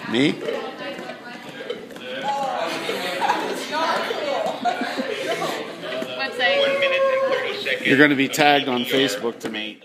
Me? Website. 1 minute and 30 seconds. You're going to be tagged on Facebook tonight.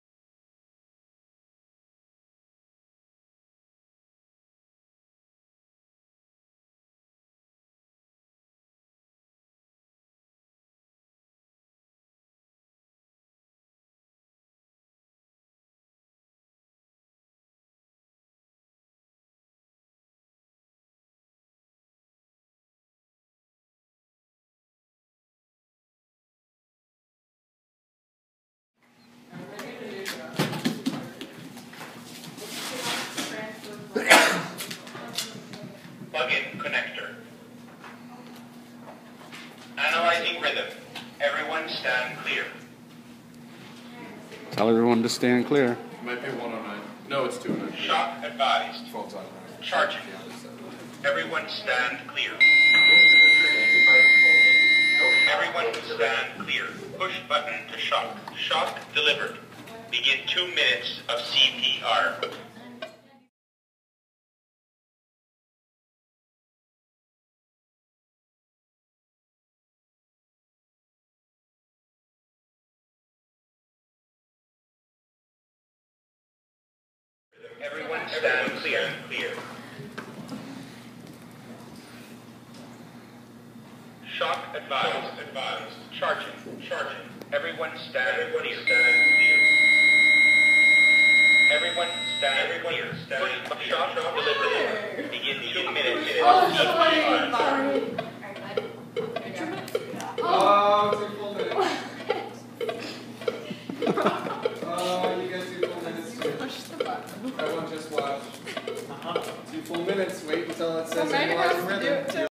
Plug-in connector. Analyzing rhythm. Everyone stand clear. Tell everyone to stand clear. Might be 109. No, it's 209. Shock advised. Fault on. Charging. Everyone stand clear. Everyone stand clear. Push button to shock. Shock delivered. Begin 2 minutes of CPR. Everyone stand clear. Shock advised. Charging. Everyone stand clear. Everyone stand clear. Push shock delivered. Begin 2 minutes of CPR. Oh, 2 full minutes. Oh, you get 2 full minutes too. Push the button. Everyone just watch. 2 full minutes. Wait until it says Well, Megan has analyzing to do it rhythm. too.